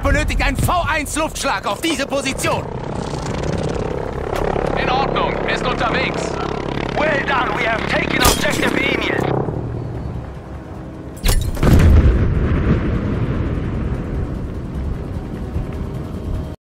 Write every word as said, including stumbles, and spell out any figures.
benötigt einen V eins Luftschlag auf diese Position. In Ordnung, ist unterwegs. Well done, we have taken objective Emil.